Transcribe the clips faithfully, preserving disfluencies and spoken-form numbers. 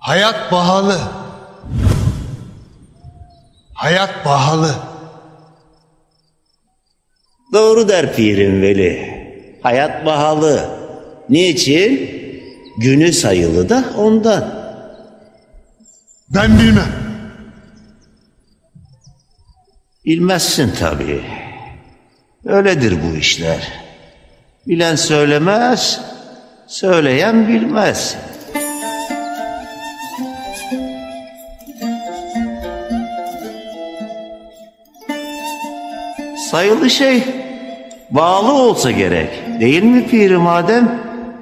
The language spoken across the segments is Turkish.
Hayat pahalı. Hayat pahalı. Doğru der Pirim Veli. Hayat pahalı. Niçin? Günü sayılı da ondan. Ben bilmem. Bilmezsin tabii. Öyledir bu işler. Bilen söylemez, söyleyen bilmez. Sayılı şey bağlı olsa gerek, değil mi Pirim Adem?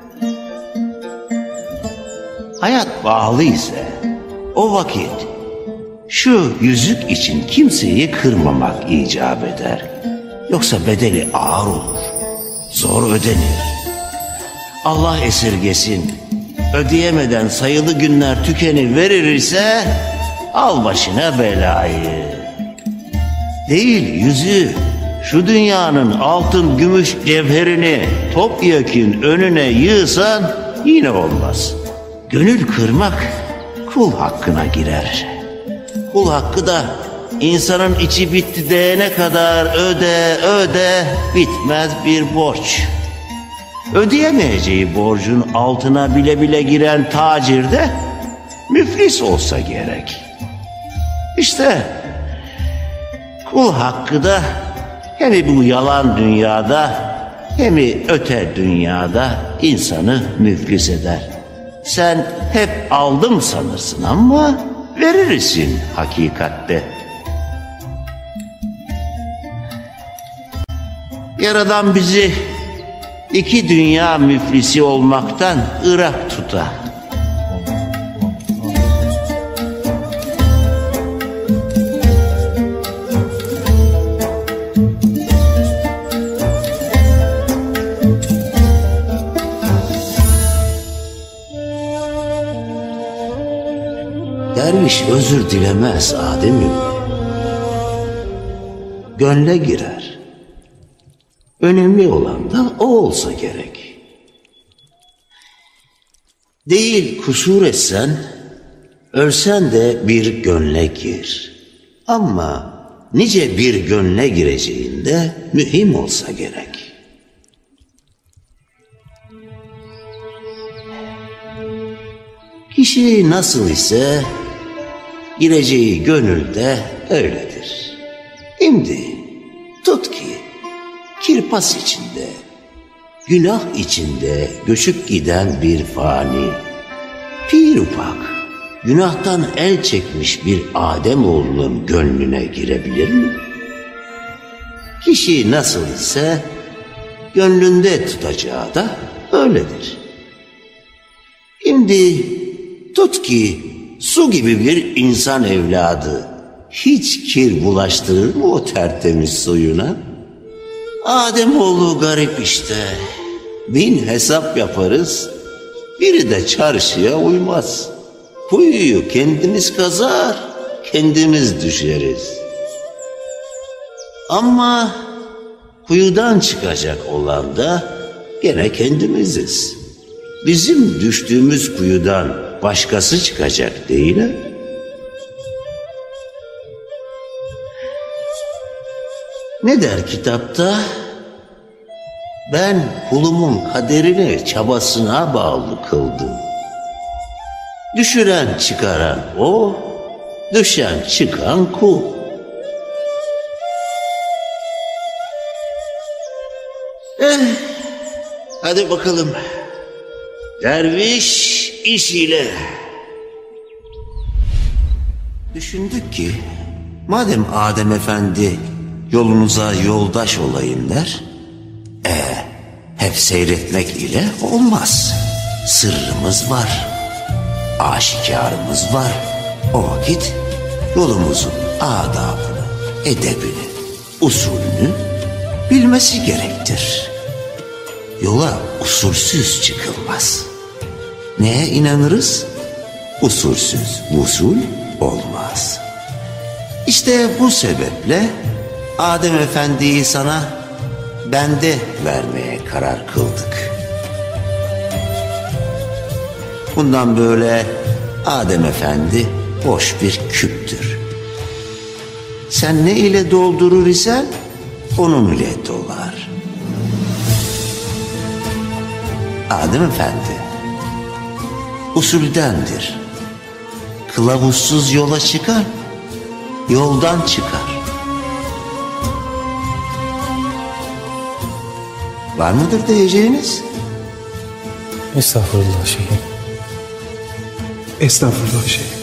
Hayat bağlı ise o vakit şu yüzük için kimseyi kırmamak icap eder. Yoksa bedeli ağır olur, zor ödenir. Allah esirgesin, ödeyemeden sayılı günler tükeniverir ise al başına belayı. Değil yüzü, şu dünyanın altın gümüş cevherini topyekün önüne yığsan yine olmaz. Gönül kırmak kul hakkına girer. Kul hakkı da insanın içi bitti diyene kadar öde öde bitmez bir borç. Ödeyemeyeceği borcun altına bile bile giren tacir de müflis olsa gerek. İşte kul hakkı da hem bu yalan dünyada hem öte dünyada insanı müflis eder. Sen hep aldım sanırsın ama verirsin hakikatte. Yaradan bizi iki dünya müflisi olmaktan ırak tuta. Derviş özür dilemez Adem'im. Gönle girer. Önemli olan da o olsa gerek. Değil kusur etsen, ölsen de bir gönle gir. Ama nice bir gönle gireceğinde mühim olsa gerek. Kişi nasıl ise gireceği gönülde öyledir. Şimdi tut ki kirpas içinde, günah içinde göçüp giden bir fani, pir ufak, günahtan el çekmiş bir Ademoğlunun gönlüne girebilir mi? Kişi nasıl ise gönlünde tutacağı da öyledir. Şimdi tut ki su gibi bir insan evladı hiç kir bulaştırır mı o tertemiz suyuna? Ademoğlu garip işte. Bin hesap yaparız, biri de çarşıya uymaz. Kuyuyu kendimiz kazar, kendimiz düşeriz. Ama kuyudan çıkacak olan da gene kendimiziz. Bizim düştüğümüz kuyudan başkası çıkacak değil mi? Ne der kitapta? Ben kulumun kaderini çabasına bağlı kıldım. Düşüren çıkaran o, düşen çıkan kul. Eh, hadi bakalım. Derviş işiyle. Düşündük ki madem Adem Efendi yolunuza yoldaş olayım der, e, hep seyretmek ile olmaz. Sırrımız var, aşikarımız var. O vakit yolumuzun adabını, edebini, usulünü bilmesi gerektir. Yola usulsüz çıkılmaz. Neye inanırız? Usulsüz vusul olmaz. İşte bu sebeple Adem Efendi'yi sana bende vermeye karar kıldık. Bundan böyle Adem Efendi boş bir küptür. Sen ne ile doldurur isen onun ile dolar. Adem Efendi usuldendir. Kılavuzsuz yola çıkar, yoldan çıkar. Var mıdır diyeceğiniz? Estağfurullah şeyhim. Estağfurullah şeyhim.